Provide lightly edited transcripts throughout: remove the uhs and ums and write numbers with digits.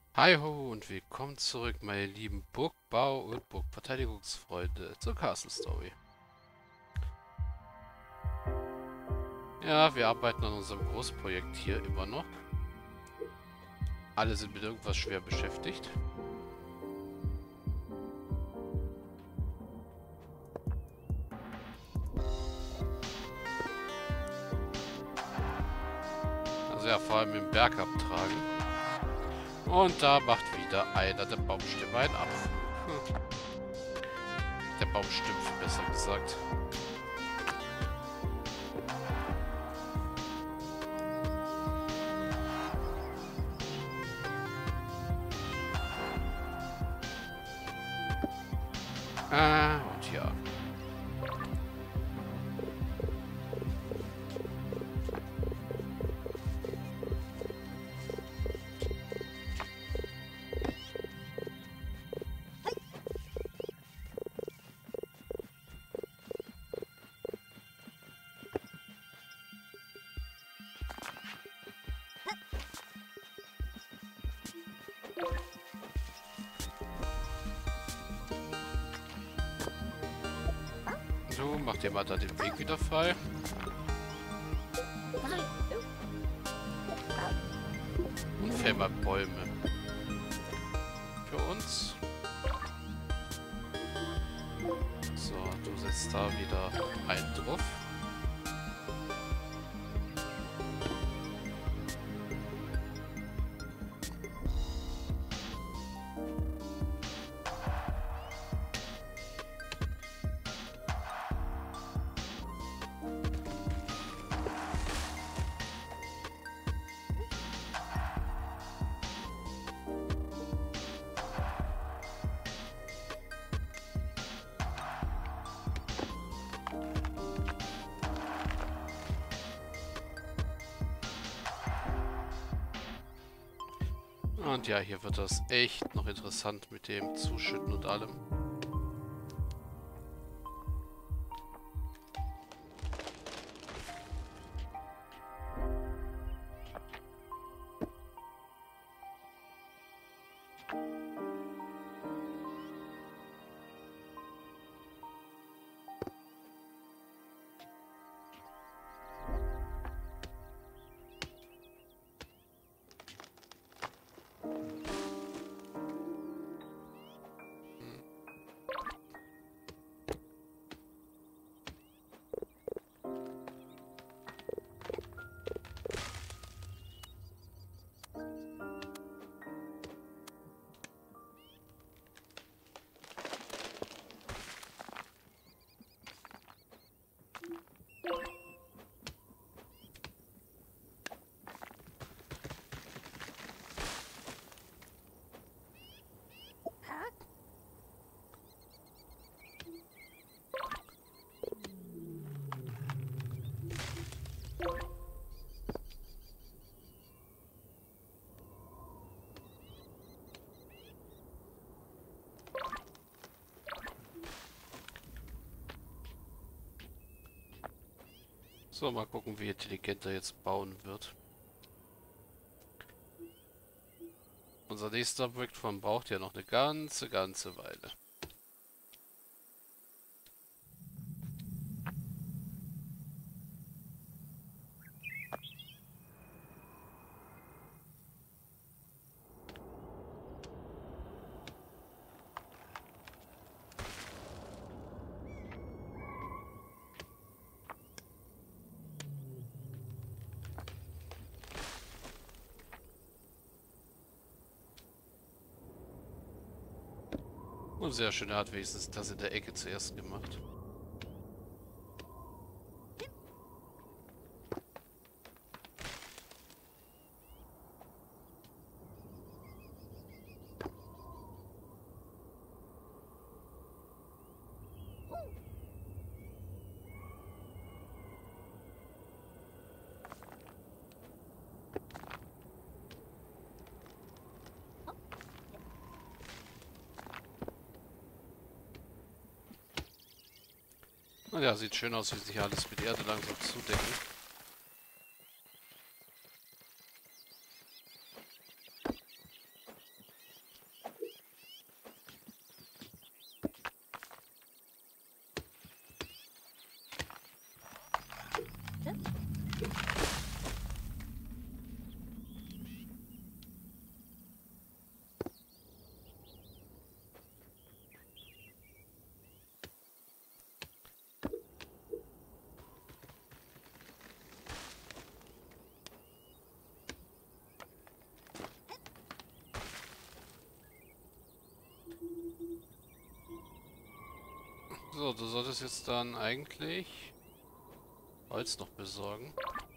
Hi ho und willkommen zurück, meine lieben Burgbau- und Burgverteidigungsfreunde zur Castle Story. Ja, wir arbeiten an unserem Großprojekt hier immer noch. Alle sind mit irgendwas schwer beschäftigt. Also ja, vor allem im Berg abtragen. Und da macht wieder einer der Baumstämme einen Apfel. Der Baumstümpfe, besser gesagt. Und ja. So, macht ihr mal da den Weg wieder frei. Und fäll mal Bäume. Für uns. So, du setzt da wieder einen drauf. Und ja, hier wird das echt noch interessant mit dem Zuschütten und allem. So, mal gucken, wie intelligent er jetzt bauen wird. Unser nächster Brickfarm braucht ja noch eine ganze Weile. Und sehr schön, er hat wenigstens das in der Ecke zuerst gemacht. Und ja, sieht schön aus, wie sich alles mit Erde langsam zudecken. So, du solltest jetzt dann eigentlich Holz noch besorgen.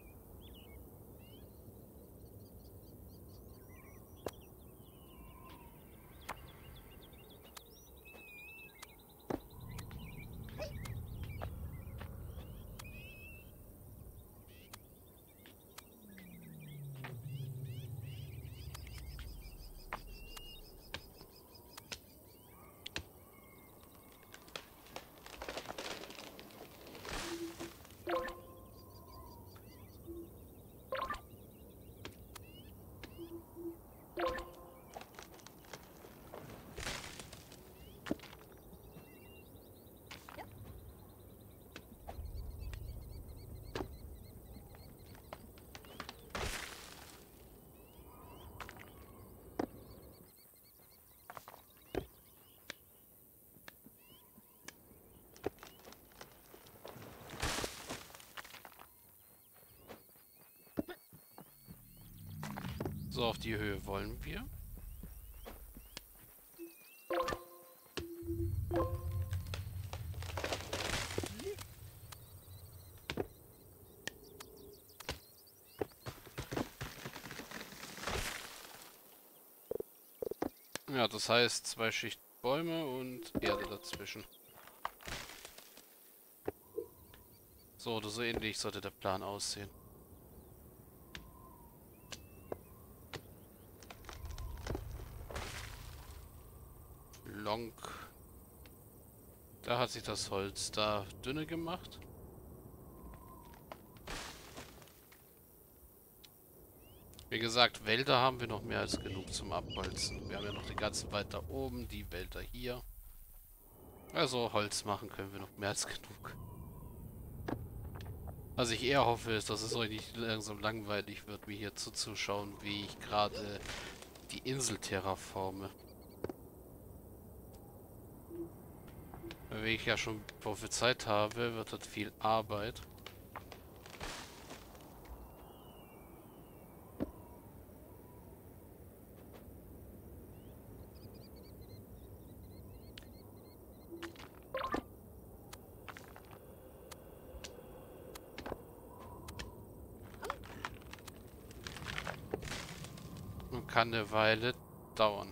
So, auf die Höhe wollen wir. Ja, das heißt 2 Schichten Bäume und Erde dazwischen. So oder so ähnlich sollte der Plan aussehen. Long. Da hat sich das Holz da dünne gemacht. Wie gesagt, Wälder haben wir noch mehr als genug zum Abholzen. Wir haben ja noch die ganzen weiter oben, die Wälder hier. Also Holz machen können wir noch mehr als genug. Was ich eher hoffe, ist, dass es euch nicht langsam langweilig wird, mir hier zuzuschauen, wie ich gerade die Insel terraforme. Weil ich ja schon prophezeit habe, wird das viel Arbeit. Und kann eine Weile dauern.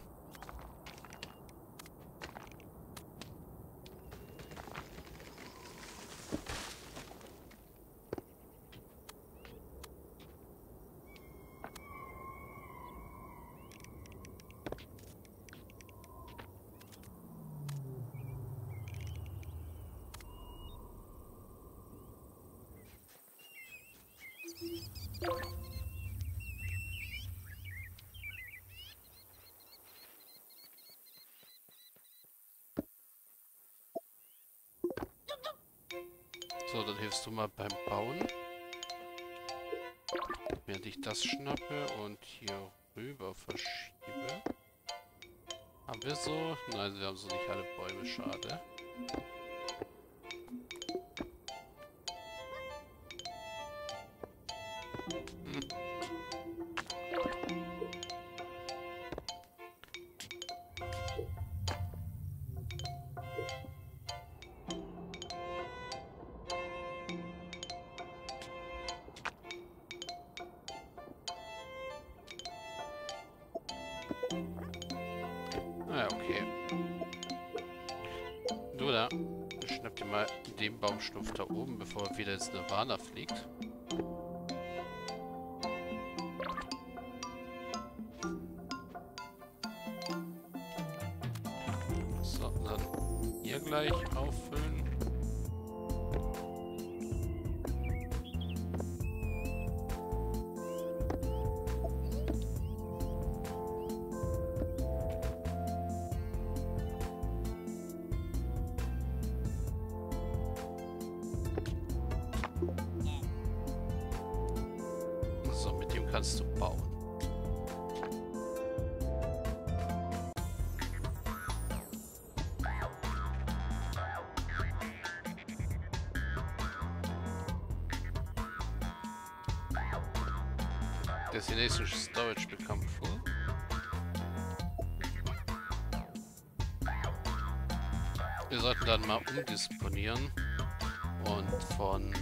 So, dann hilfst du mal beim Bauen. Während ich das schnappe und hier rüber verschiebe. Haben wir so? Nein, wir haben so nicht alle Bäume, schade. Ah, okay. Du da, schnapp dir mal den Baumstumpf da oben, bevor er wieder ins Nirvana fliegt. So, dann hier gleich auffüllen. So, mit dem kannst du bauen. Destination Storage become full. Wir sollten dann mal umdisponieren und von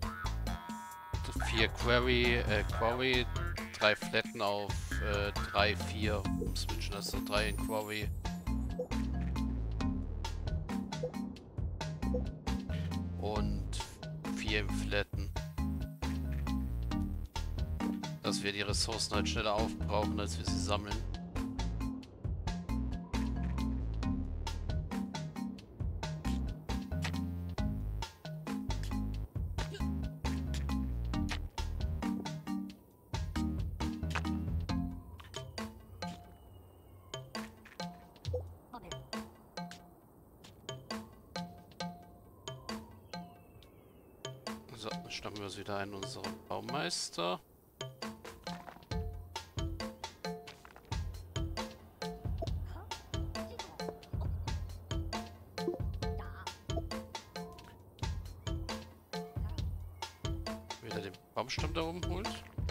4 Quarry 3 Flatten auf 3, 4 umswitchen. Also 3 in Quarry und 4 im Flatten. Dass wir die Ressourcen halt schneller aufbrauchen, als wir sie sammeln. So, dann schnappen wir uns wieder einen unserer Baumeister. Wieder den Baumstamm da oben holt.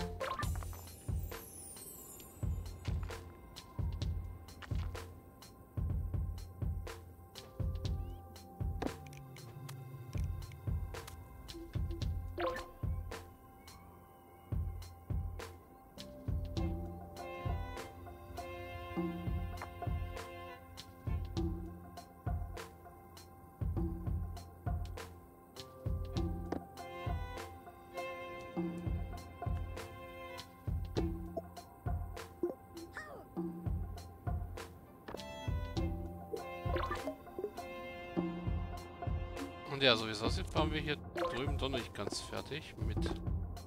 Und ja, so wie es aussieht, waren wir hier drüben doch nicht ganz fertig mit dem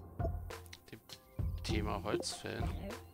Thema Holzfällen.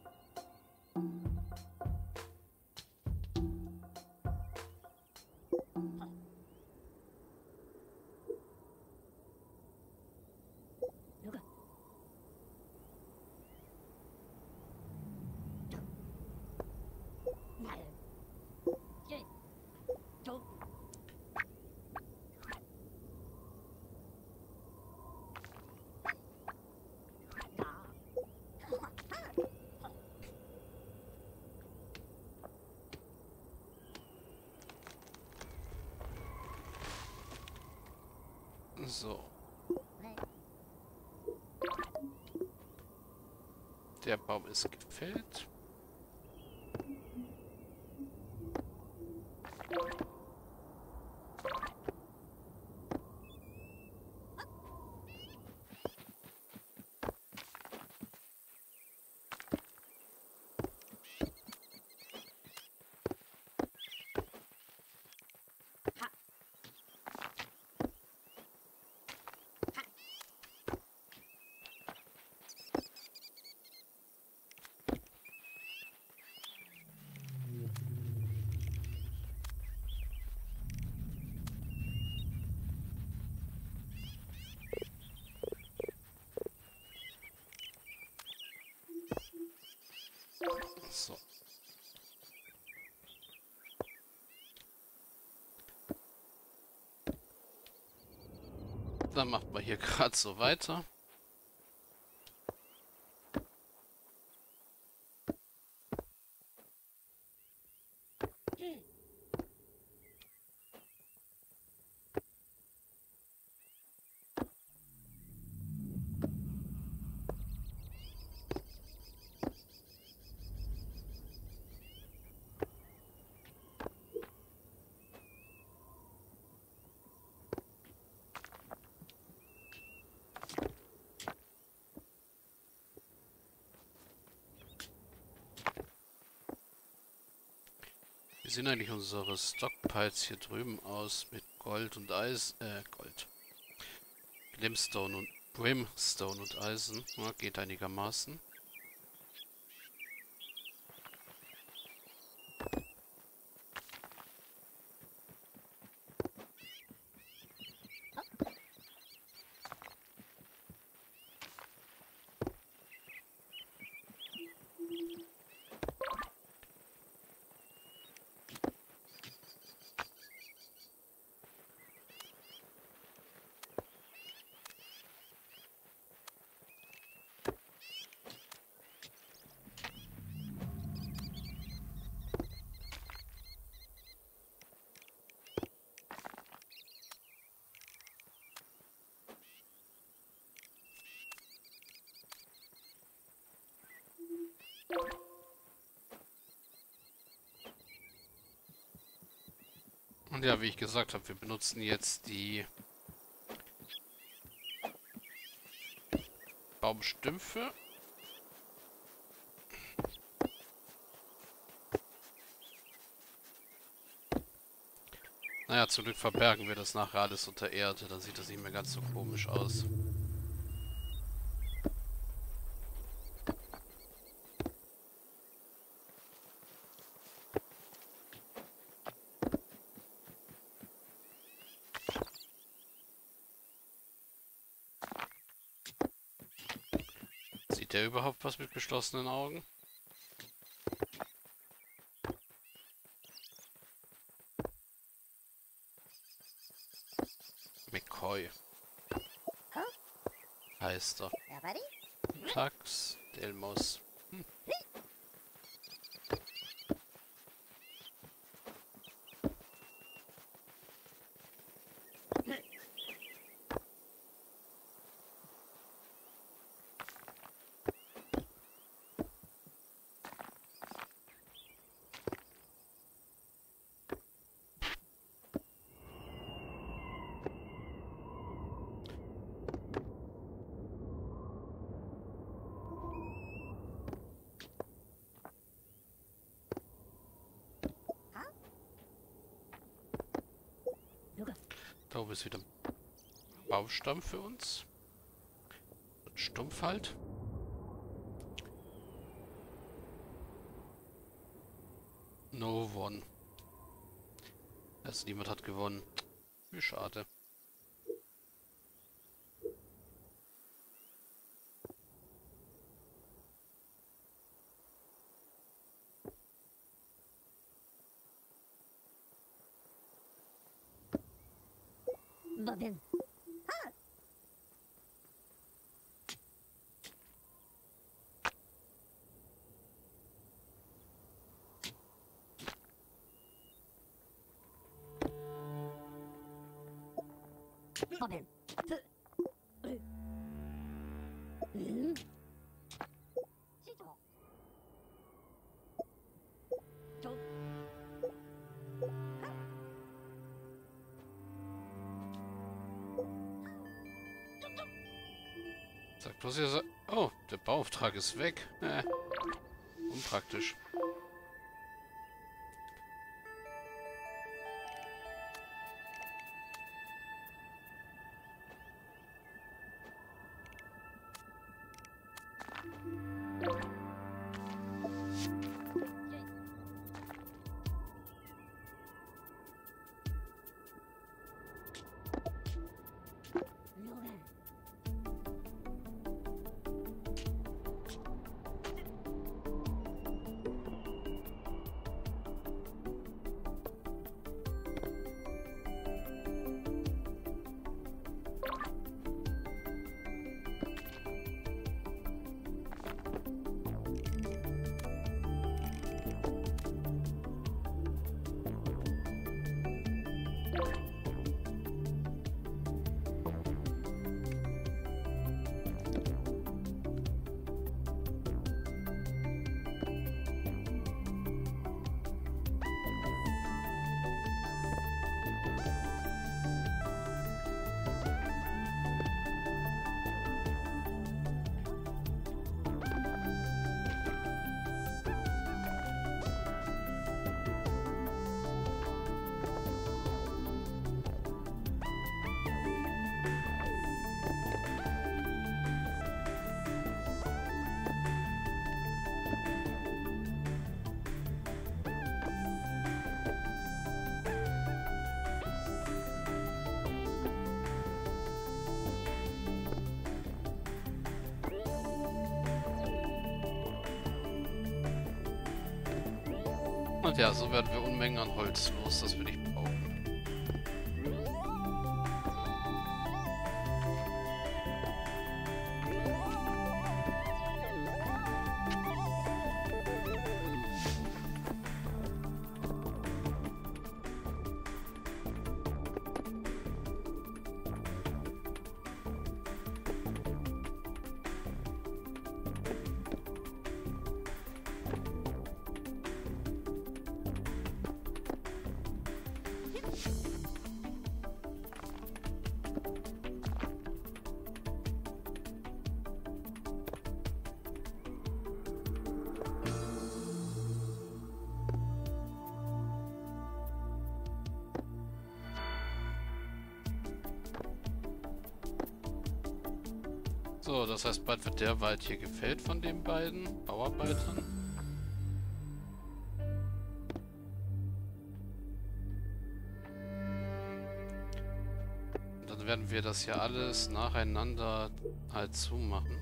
So. Der Baum ist gefällt. So. Dann machen wir hier gerade so weiter. Wie sehen eigentlich unsere Stockpiles hier drüben aus mit Gold und Eisen? Gold. Limestone und Brimstone und Eisen. Ja, geht einigermaßen. Und ja, wie ich gesagt habe, wir benutzen jetzt die Baumstümpfe. Naja, zum Glück verbergen wir das nachher alles unter Erde. Dann sieht das nicht mehr ganz so komisch aus. Sieht der überhaupt was mit geschlossenen Augen? McCoy heißt er. Tax Delmos. Da oben ist wieder ein Baumstamm für uns. Und stumpf halt. No one. Also niemand hat gewonnen. Wie schade. Bobbin. Bobbin. Sag bloß ihr so. Oh, der Bauauftrag ist weg. Unpraktisch. Und ja, so werden wir Unmengen an Holz los, das wir nicht brauchen. So, das heißt, bald wird der Wald hier gefällt von den beiden Bauarbeitern. Und dann werden wir das hier alles nacheinander halt zumachen.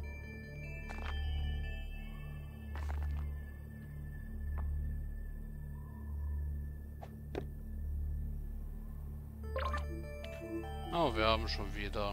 Oh, wir haben schon wieder.